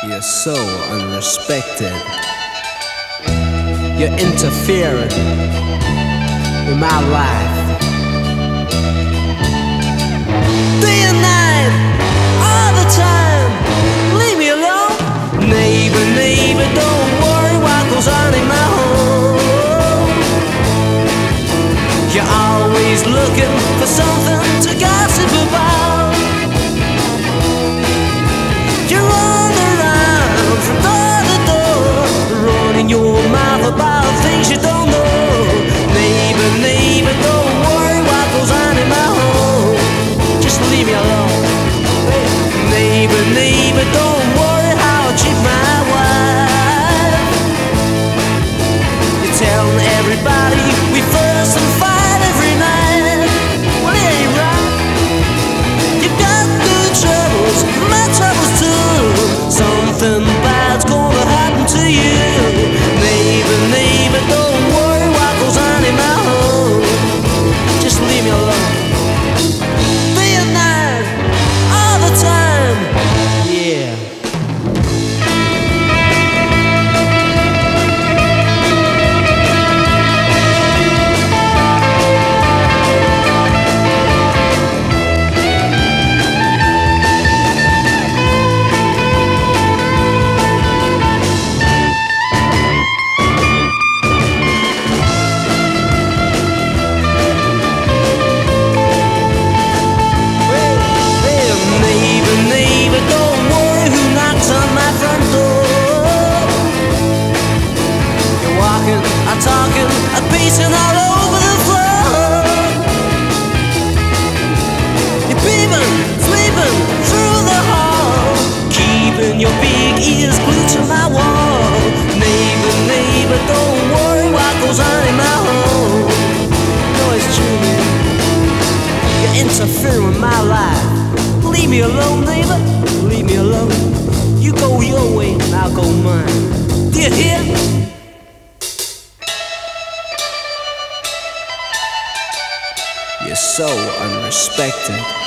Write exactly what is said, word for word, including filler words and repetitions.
You're so unrespected. You're interfering with my life. Day and night, all the time, leave me alone. Neighbor, neighbor, don't worry what goes on in my home. You're always looking for something to gossip about. You're on the run from door to door, running your mouth about things you don't know. Neighbor, neighbor, don't worry what goes on in my home. Just leave me alone. Neighbor, neighbor, don't worry how I treat my wife. You're telling everybody we fuss and fight every night. Well, it ain't right. You've got good troubles, my troubles too. Something bad's gonna happen to you. Neighbor, neighbor, don't worry what goes on in my home. Just leave me alone. Day and night, all the time, yeah. I'm talking, I'm pacing all over the floor. You're peeping, sleeping through the hall, keeping your big ears glued to my wall. Neighbor, neighbor, don't worry what goes on in my home. No, it's true, man. You're interfering with my life. Leave me alone, neighbor, leave me alone. You go your way and I'll go mine. Do you hear? You're so unrespected.